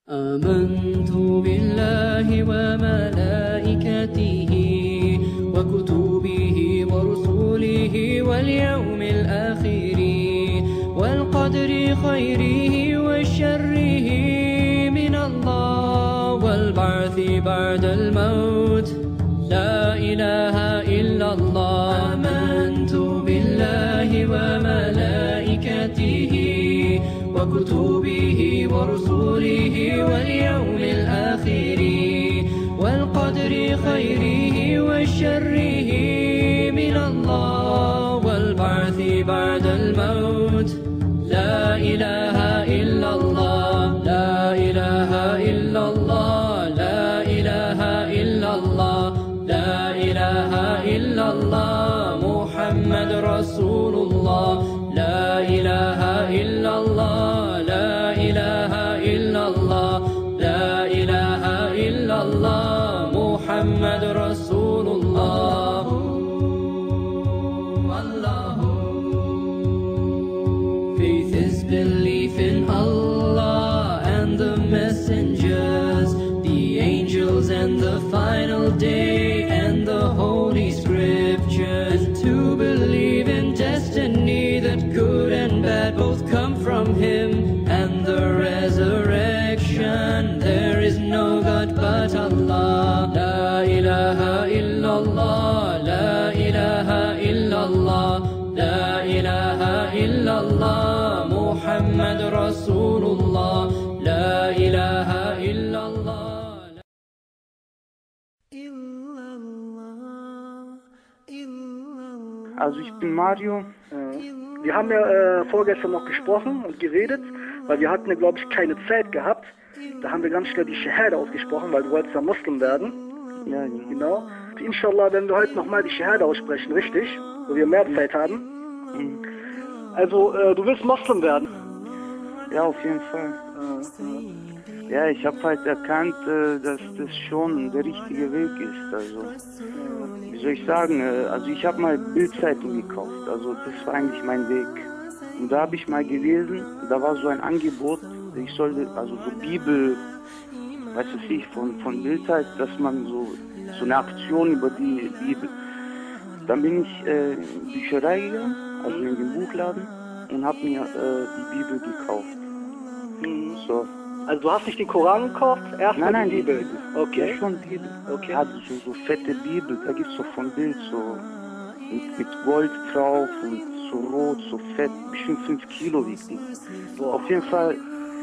آمنت بالله وملائكته وكتبه ورسله واليوم الآخر والقدر خيره وشره من الله والبعث بعد الموت لا إله إلا الله. آمنت بالله وملائكته وكتبه ورسله واليوم الآخر والقدر خيره وشره من الله والبعث بعد الموت لا إله إلا الله لا إله إلا الله لا إله إلا الله لا إله إلا الله محمد رسول الله لا إله إلا الله لا إله إلا الله لا إله إلا الله محمد رسول الله. Faith is belief in Allah and the messengers, the angels and the final day and the holy scriptures, to believe in destiny that good and bad both come from Him, and the resurrection. There is no God but Allah. La ilaha illallah, la ilaha illallah, la ilaha illallah, Muhammad Rasulullah, la ilaha illallah. Also ich bin Mario. Wir haben ja vorgestern noch gesprochen und geredet, weil wir hatten ja, glaube ich, keine Zeit gehabt. Da haben wir ganz schnell die Shahada ausgesprochen, weil du wolltest ja Muslim werden. Ja, Genau. Und inshallah werden wir heute nochmal die Shahada aussprechen, richtig? Wo wir mehr Zeit haben. Also, du willst Muslim werden? Ja, auf jeden Fall. Ja, ich habe halt erkannt, dass das schon der richtige Weg ist. Also, wie soll ich sagen, also ich habe mal Bildzeitung gekauft, also das war eigentlich mein Weg. Und da habe ich mal gelesen, da war so ein Angebot, ich sollte, also so Bibel, weiß ich, von Bildzeit, dass man so eine Aktion über die Bibel. Dann bin ich in die Bücherei gegangen, also in den Buchladen, und habe mir die Bibel gekauft. So. Also du hast nicht den Koran gekauft, erstmal Nein, die Bibel. Okay. Ja, schon Bibel. Okay. Ja, so fette Bibel, da gibt es so von Bild, so mit Gold drauf und so rot, so fett, bestimmt 5 Kilo wiegt die. Auf jeden Fall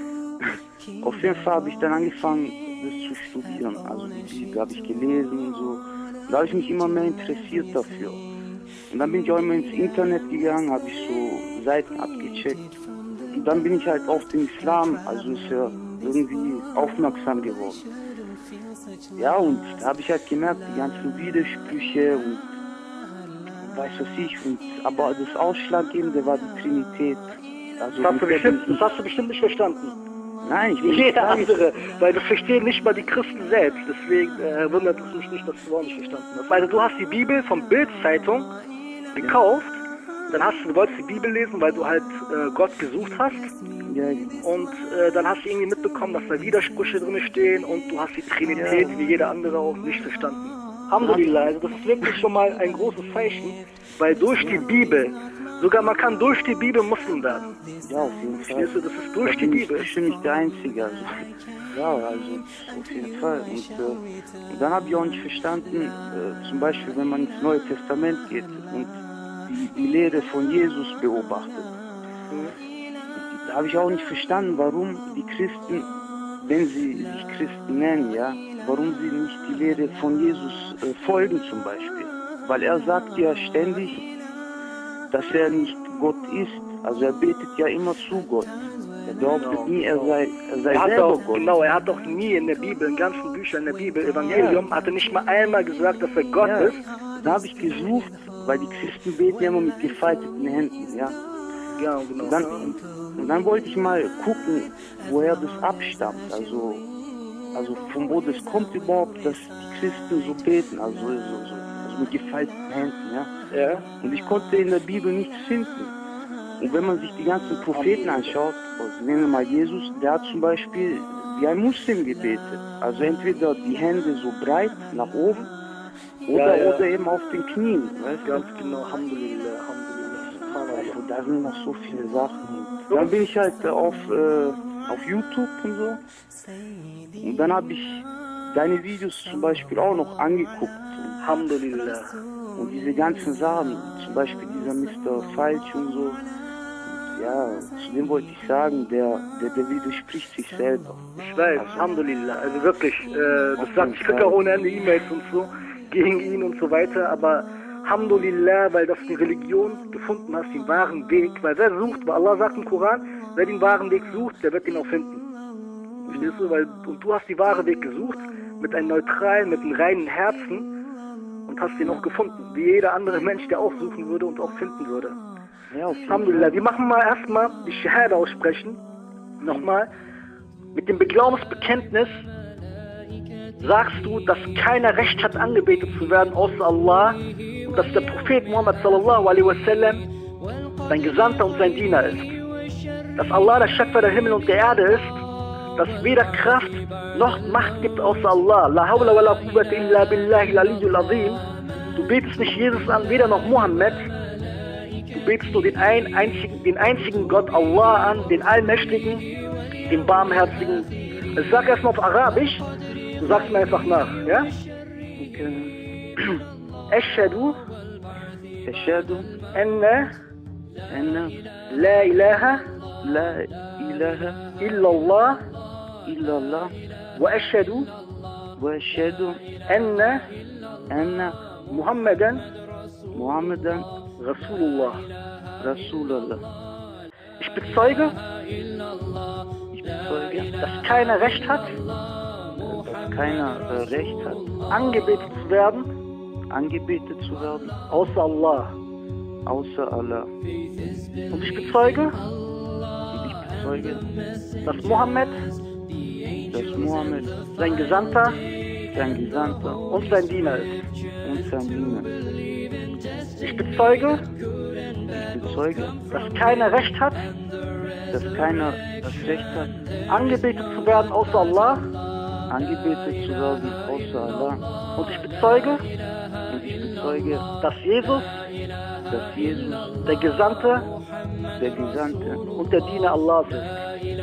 habe ich dann angefangen, das zu studieren. Also die Bibel habe ich gelesen und so. Da habe ich mich immer mehr interessiert dafür. Und dann bin ich auch immer ins Internet gegangen, habe ich so Seiten abgecheckt. Und dann bin ich halt auf den Islam, also ist ja irgendwie aufmerksam geworden. Ja, und da habe ich halt gemerkt, die ganzen Widersprüche und weiß was ich, aber das Ausschlaggebende war die Trinität. Also Das hast du bestimmt nicht verstanden. Nein, ich Wie jeder andere, weil das verstehen nicht mal die Christen selbst. Deswegen wundert es mich nicht, dass du auch nicht verstanden hast. Also du hast die Bibel von Bild-Zeitung gekauft, dann du wolltest die Bibel lesen, weil du halt Gott gesucht hast. Ja. Und dann hast du irgendwie mitbekommen, dass da Widersprüche drin stehen und du hast die Trinität wie jeder andere auch nicht verstanden. Alhamdulillah, also das ist wirklich schon mal ein großes Zeichen, weil durch die Bibel, sogar man kann durch die Bibel Muslim werden. Ja, auf jeden Fall. Verstehst du, das ist durch die Bibel. Ich bin bestimmt nicht der Einzige. Also. Ja, also auf jeden Fall. Und dann habe ich auch nicht verstanden, zum Beispiel, wenn man ins Neue Testament geht und die Lehre von Jesus beobachtet. Da habe ich auch nicht verstanden, warum die Christen, wenn sie sich Christen nennen, ja, warum sie nicht die Lehre von Jesus folgen zum Beispiel. Weil er sagt ja ständig, dass er nicht Gott ist. Also er betet ja immer zu Gott. Er behauptet nie, er sei selber Gott. Genau, er hat doch nie in der Bibel, in ganzen Büchern in der Bibel, Evangelium, hat er nicht mal einmal gesagt, dass er Gott ist. Da habe ich gesucht, weil die Christen beten ja immer mit gefalteten Händen, ja. Ja, genau. Und dann wollte ich mal gucken, woher das abstammt. Also von wo das kommt überhaupt, dass die Christen so beten, also mit gefalteten Händen, ja. Und ich konnte in der Bibel nichts finden. Und wenn man sich die ganzen Propheten anschaut, also nehmen wir mal Jesus, der hat zum Beispiel wie ein Muslim gebetet. Also entweder die Hände so breit nach oben oder eben auf den Knien. Weißt du? Ganz genau, Alhamdulillah, Alhamdulillah. Also da sind noch so viele Sachen. Dann bin ich halt auf YouTube und so. Und dann habe ich deine Videos zum Beispiel auch noch angeguckt. Alhamdulillah. Und diese ganzen Sachen, zum Beispiel dieser Mr. Falsch und so. Ja, zu dem wollte ich sagen, der widerspricht sich selber. Ich weiß, Alhamdulillah. Also wirklich, das sagt, ich kriege auch ohne Ende E-Mails und so gegen ihn und so weiter, aber Alhamdulillah, weil das eine Religion gefunden hast, den wahren Weg, weil wer sucht, weil Allah sagt im Koran, wer den wahren Weg sucht, der wird ihn auch finden. Verstehst du? Und du hast den wahren Weg gesucht, mit einem neutralen, mit einem reinen Herzen und hast den auch gefunden, wie jeder andere Mensch, der auch suchen würde und auch finden würde. Ja, Alhamdulillah, wir machen mal erstmal die Shahada aussprechen, nochmal, mit dem Glaubensbekenntnis sagst du, dass keiner Recht hat, angebetet zu werden außer Allah und dass der Prophet Muhammad sallallahu alaihi wasallam sein Gesandter und sein Diener ist. Dass Allah der Schöpfer der Himmel und der Erde ist, dass weder Kraft noch Macht gibt außer Allah. La hawla wa la quwwata illa billahi al-aliyyul azim. Du betest nicht Jesus an, weder noch Mohammed. Du betest nur den einzigen Gott Allah an, den Allmächtigen, den Barmherzigen. Ich sag erstmal auf Arabisch. Du sagst mir einfach nach, ja? Ashhadu anna la ilaha illallah wa ashhadu anna Muhammadan Rasulullah. Ich bezeuge, dass keiner Recht hat, angebetet zu werden, außer Allah. Und ich bezeuge, dass Mohammed sein Gesandter und sein Diener ist. Ich bezeuge, dass keiner Recht hat, angebetet zu werden außer Allah. Und ich bezeuge, dass Jesus der Gesandte und der Diener Allahs ist.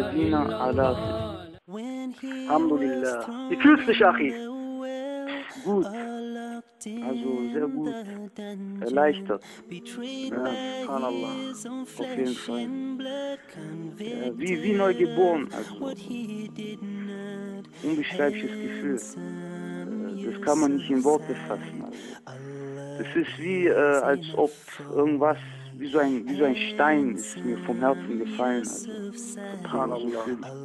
Alhamdulillah. Wie fühlst du dich, Achi? Gut. Also sehr gut. Erleichtert. Ja, Subhanallah. auf jeden Fall. Ja, wie neu geboren. Also unbeschreibliches Gefühl. Das kann man nicht in Worte fassen. Also, das ist wie, als ob irgendwas, wie so ein Stein ist mir vom Herzen gefallen. Also, Subhanallah.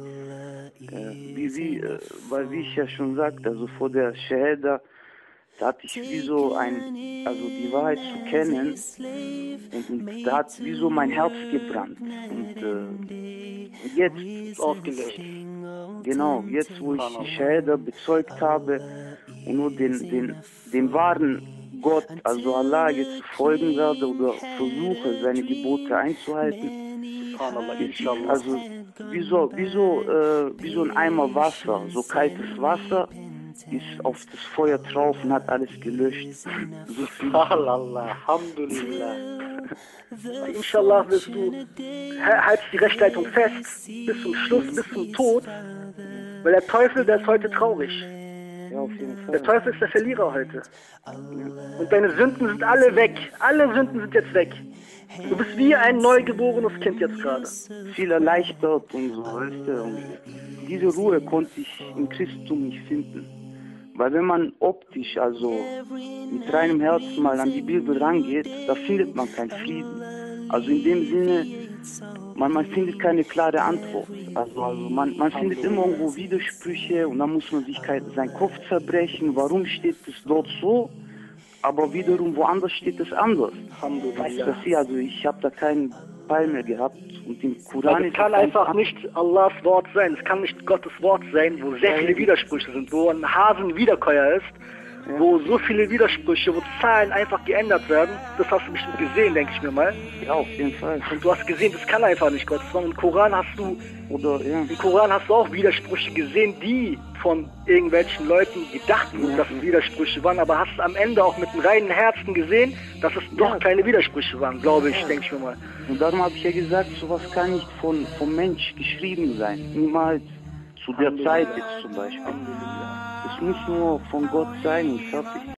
Weil wie ich ja schon sagte, also vor der Shahada, da hatte ich wie so also die Wahrheit zu kennen und da hat wie so mein Herz gebrannt und jetzt Ausgelöscht. Genau, jetzt wo ich die Shahada bezeugt habe und nur den wahren Gott, also Allah, jetzt folgen werde oder versuche seine Gebote einzuhalten, also wie so ein Eimer Wasser, so kaltes Wasser ist auf das Feuer drauf und hat alles gelöscht. Subhanallah, Alhamdulillah. Inshallah wirst du, haltst die Rechtsleitung fest, bis zum Schluss, bis zum Tod, weil der Teufel, der ist heute traurig. Ja, auf jeden Fall. Der Teufel ist der Verlierer heute. Und deine Sünden sind alle weg. Alle Sünden sind jetzt weg. Du bist wie ein neugeborenes Kind jetzt gerade. Viel erleichtert und so, weißt du. Und diese Ruhe konnte ich im Christentum nicht finden. Weil wenn man optisch, also mit reinem Herzen mal an die Bibel rangeht, da findet man keinen Frieden. Also in dem Sinne, man findet keine klare Antwort. Also man findet immer irgendwo Widersprüche und dann muss man sich seinen Kopf zerbrechen. Warum steht es dort so, aber wiederum woanders steht es anders? Weißt du, also ich habe da keinen Ball mehr gehabt. Und im Koran es kann einfach nicht Allahs Wort sein, es kann nicht Gottes Wort sein, wo sehr viele Widersprüche sind, wo ein Hasen Wiederkäuer ist wo so viele Widersprüche, wo Zahlen einfach geändert werden. Das hast du bestimmt gesehen, denke ich mir mal. Ja, auf jeden Fall. Und du hast gesehen, das kann einfach nicht Gottes Wort. Im Koran hast du im Koran hast du auch Widersprüche gesehen, die von irgendwelchen Leuten gedacht wurden, dass es Widersprüche waren, aber hast am Ende auch mit einem reinen Herzen gesehen, dass es doch keine Widersprüche waren, glaube ich, denke ich mir mal. Und darum habe ich ja gesagt, sowas kann nicht vom Mensch geschrieben sein. Niemals. Zu der Zeit jetzt zum Beispiel. Es muss nur von Gott sein und fertig.